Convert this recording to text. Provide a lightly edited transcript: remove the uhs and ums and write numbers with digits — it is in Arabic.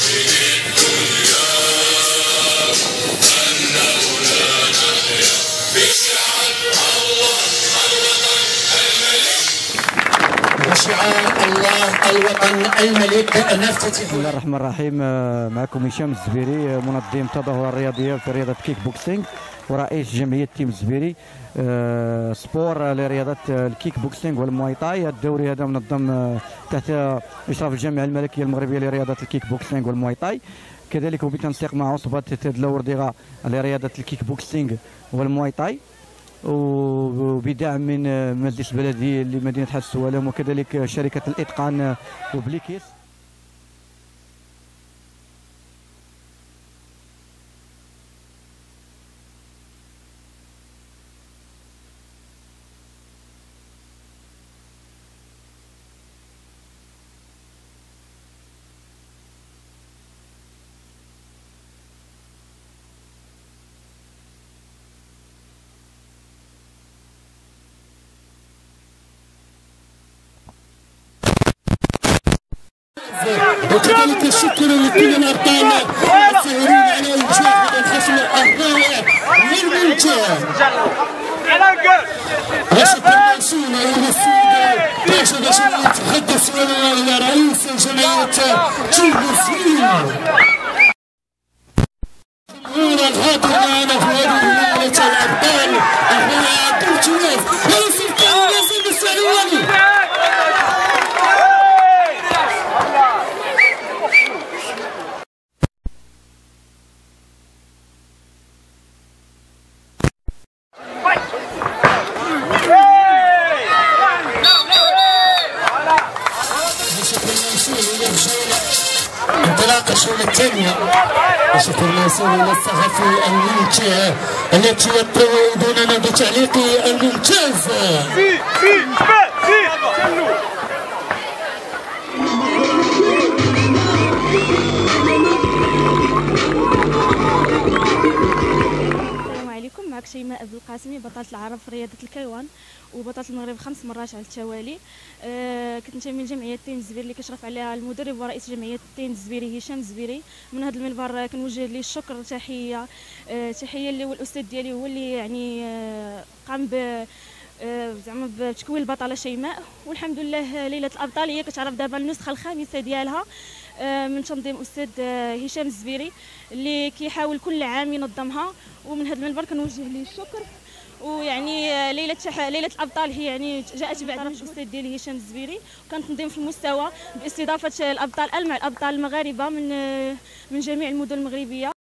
شعار الله الوطن الملك نفتتح. بسم الله الرحمن الرحيم. معكم هشام الزبيري، منظم التظاهرة الرياضية في رياضة كيك بوكسينغ ورئيس جمعية تيم الزبيري سبور لرياضة الكيك بوكسينغ والمواي تاي. الدوري هذا منظم تحت إشراف الجامعة الملكية المغربية لرياضة الكيك بوكسينغ والمواي تاي، كذلك وبتنسيق مع عصبة تدلوردغا لرياضة الكيك بوكسينغ والمواي تاي، وبدعم من مجلس البلدية لمدينة حاج السوالم وكذلك شركة الإتقان وبليكيس. وكذلك الشكر لكل الابطال الساهرين على انجاح الحفل الرائع للممتاز. وشكرا موصولا الى السيد باشا باش يتحدث الى رئيس جمعيه تيم الزبيري. الجمهور الحاضر معنا في هذه الليله الابطال اخويا عبد الجواد رئيس الكيان ناصر السعلواني. انطلاق الجولة الثانية بشكل موصول إلى الصحفي الممتاز التي يطردوننا بتعليق الممتاز. السلام عليكم، معك شيماء عبد القاسمي، بطلة العرب في رياضة الكيوان وبطلة المغرب 5 مرات على التوالي. كنتمي لجمعية تيم الزبيري اللي كيشرف عليها المدرب ورئيس جمعية تيم الزبيري هشام الزبيري. من هذا المنبر كنوجه ليه الشكر، تحية اللي هو الأستاذ ديالي، هو اللي يعني قام زعما بتكوين البطلة شيماء. والحمد لله ليلة الأبطال هي كتعرف دابا النسخة الخامسة ديالها من تنظيم أستاذ هشام الزبيري اللي كيحاول كل عام ينظمها. ومن هذا المنبر كنوجه ليه الشكر. ويعني ليله الابطال هي يعني جاءت بعد الاستاذ ديالي هشام الزبيري، وكان تنظيم في المستوى باستضافه الابطال مع الابطال المغاربه من جميع المدن المغربيه.